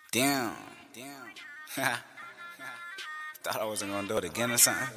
Damn. Thought I wasn't gonna do it again or something.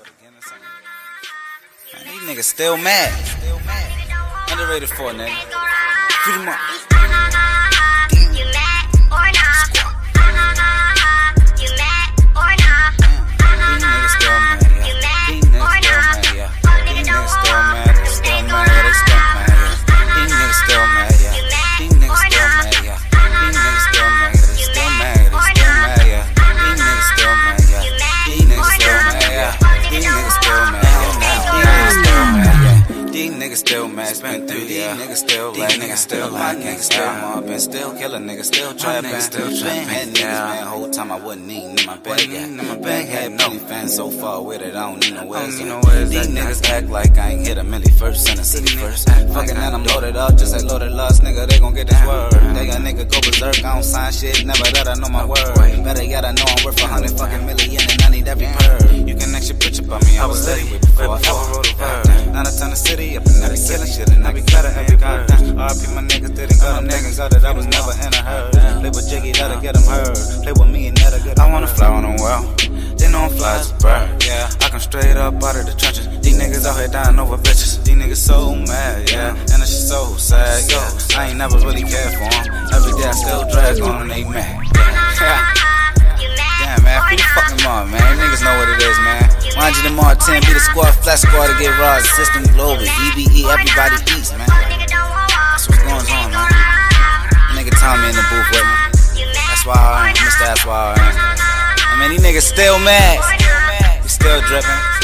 Man, these niggas still mad. Underrated for nigga. Free them up. You mad or not? You mad or not? These niggas still mad, yeah. You mad These niggas or still not? mad, yeah. These niggas still mad, they still mad, they still mad, yeah. These niggas still mad, yeah. These niggas still mad, yeah. These niggas still mad, they still mad, they still mad, yeah. These niggas still mad, yeah. These niggas still mad, yeah. These niggas still mad, yeah. These niggas still mad, spent through these niggas still like, niggas still like, niggas still mobbing, still killing, niggas still trapping, still trapping, man. Whole time I wasn't eating in my bag, bag had many fans so far with it, I don't need no words. These niggas act like I ain't hit a milli first in the city first. Fucking and I'm loaded up, just like loaded lost, nigga, they gon' get this word. They got nigga go berserk, I don't sign shit, never that I know my word. Better yet, I know I'm worth 100 fucking million and I need every bird. You can next your bitch up on me, I was steady with before I ever wrote a word. Now I turn the city up and I be killing shit and I be cutting every bird. RP my niggas didn't go, them niggas got it, I was never in a hurry. Play with Jiggy, that'll get them heard. Play with me and that'll get them I wanna fly on them well, they know I'm fly as a bird. Yeah, I come straight up out of the trenches. These niggas out here dying over bitches. These niggas so mad, yeah, and it's just so sad, yo. I ain't never really cared for them. Every day I still drag on and they mad. Damn, man, free the fucking mom, man. Niggas know what it is, man. Mind you, the Martin, be the squad, flat squad to get raw. System global, EBE, everybody eats, man. That's what's going on, man. Nigga Tommy in the booth with me. That's why I ain't, that's why I ain't. I mean, these niggas still mad. We still dripping.